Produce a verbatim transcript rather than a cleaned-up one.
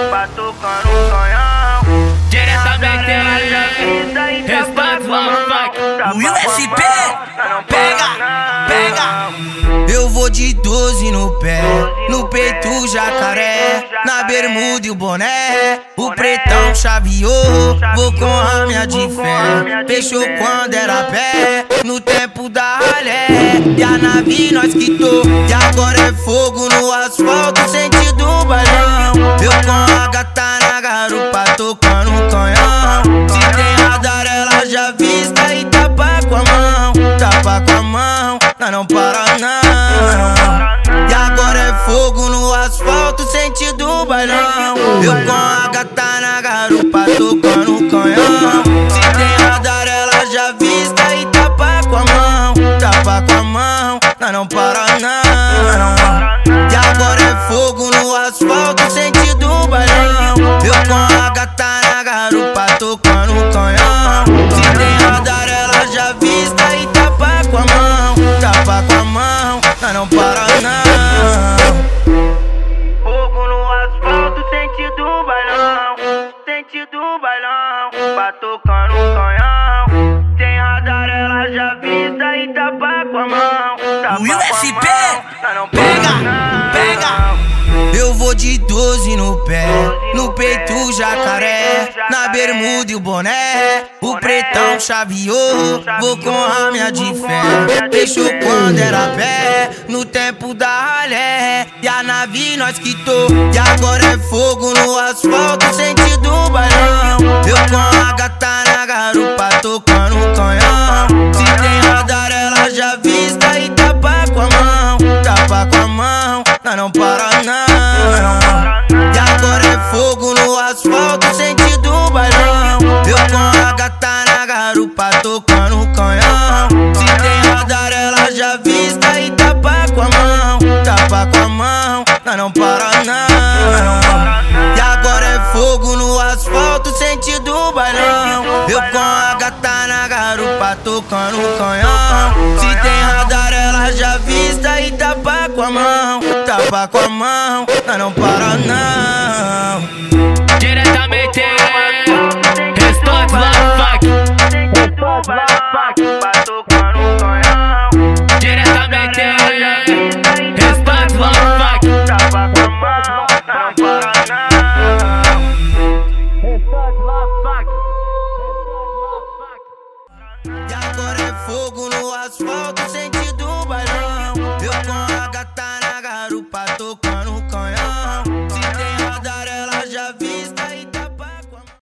garupa tocando canhão. Diretamente Restante Love O U S P, pega, pega. Eu vou de doze no pé, no peito jacaré, na bermuda e o boné, o pretão chaveou. Vou com a minha de fé, fechou quando era pé, no tempo da ralé. E a nave nós quitou, e agora é fogo no asfalto, sentido bailão. Eu com a gata na garupa tocando um canhão. Se tem radar ela já vista e tapa com a mão, tapa com a mão, nós não para não. E agora é fogo no asfalto, sentido bailão. Eu com a gata na garupa tocando um canhão. Se tem radar ela já vista e tapa com a mão, tapa com a mão, nós não para não. E agora é fogo no asfalto, sentido bailão. Eu com a gata na garupa tocando um canhão. Se tem radar ela já vista e tapa com a mão, tapa com a mão, nós não para não. Fogo no asfalto, sentido bailão, sentido bailão, pra tocando um canhão. Tem radar ela já vista e tapa com a mão, tapa O U S P, com a mão, nós não para pega, não. pega. Eu vou de doze no pé, no peito jacaré, na bermuda e o boné, o pretão chaveou. Vou com a minha de fé, fechou quando era pé, no tempo da ralé. E a nave nós quitou, e agora é fogo no asfalto, sentido bailão. Eu com a gata na garupa tocando um canhão. Se tem radar ela já vista e tapa com a mão, tapa com a mão, nós não para não. E agora é fogo no asfalto, sentido bailão. Eu com a gata na garupa tocando um canhão. Se tem radar ela já vista e tapa com a mão, tapa com a mão, nós não para não. E agora é fogo no asfalto, sentido bailão. Eu com a gata na garupa tocando um canhão. Se tem radar ela já vista e tapa com a mão, tapa com a mão, nós não para não. Diretamente Restante Love Sentido bailão, pra tocando um canhão. Diretamente Restante Love Tapa com a mão, não para não. Restante Love E agora é fogo no asfalto, sentido bailão. Eu com a gata na garupa tocando um canhão. Se tem radar